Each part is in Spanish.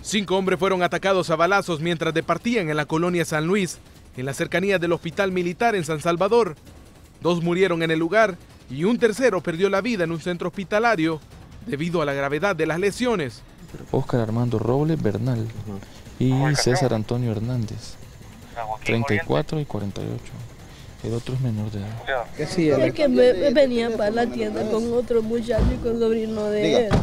5 hombres fueron atacados a balazos mientras departían en la colonia San Luis, en las cercanías del Hospital Militar en San Salvador. 2 murieron en el lugar y un tercero perdió la vida en un centro hospitalario debido a la gravedad de las lesiones. Óscar Armando Robles Bernal y César Antonio Hernández, 34 y 48. El otro es menor de edad. Es que me venía para la tienda con otro muchacho y con sobrino de él.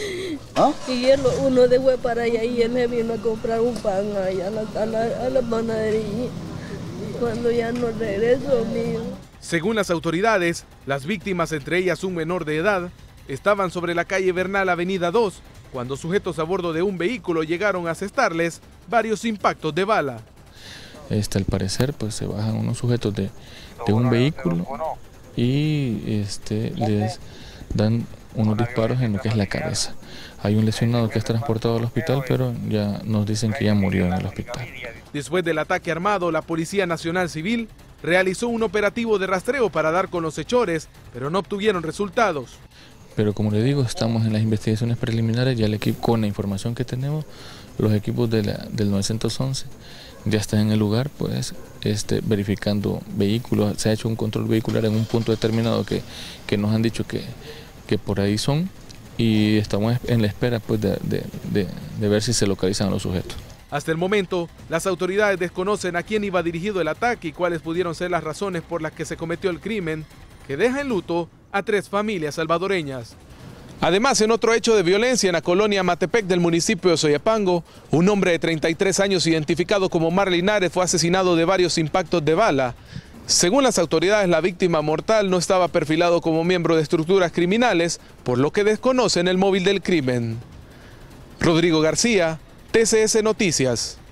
Y uno de fue para allá y él me vino a comprar un pan allá a la panadería. Cuando ya no regresó, mío. Según las autoridades, las víctimas, entre ellas un menor de edad, estaban sobre la calle Bernal, avenida 2, cuando sujetos a bordo de un vehículo llegaron a asestarles varios impactos de bala. Al parecer, pues se bajan unos sujetos de un vehículo y les dan unos disparos en lo que es la cabeza. Hay un lesionado que es transportado al hospital, pero ya nos dicen que ya murió en el hospital. Después del ataque armado, la Policía Nacional Civil realizó un operativo de rastreo para dar con los hechores, pero no obtuvieron resultados. Pero como le digo, estamos en las investigaciones preliminares, ya el equipo, con la información que tenemos, los equipos del 911 ya están en el lugar, pues verificando vehículos. Se ha hecho un control vehicular en un punto determinado que nos han dicho que por ahí son, y estamos en la espera pues de ver si se localizan a los sujetos. Hasta el momento, las autoridades desconocen a quién iba dirigido el ataque y cuáles pudieron ser las razones por las que se cometió el crimen, que deja en luto a 3 familias salvadoreñas. Además, en otro hecho de violencia en la colonia Matepec del municipio de Soyapango, un hombre de 33 años identificado como Mar Linares fue asesinado de varios impactos de bala. Según las autoridades, la víctima mortal no estaba perfilado como miembro de estructuras criminales, por lo que desconocen el móvil del crimen. Rodrigo García, TCS Noticias.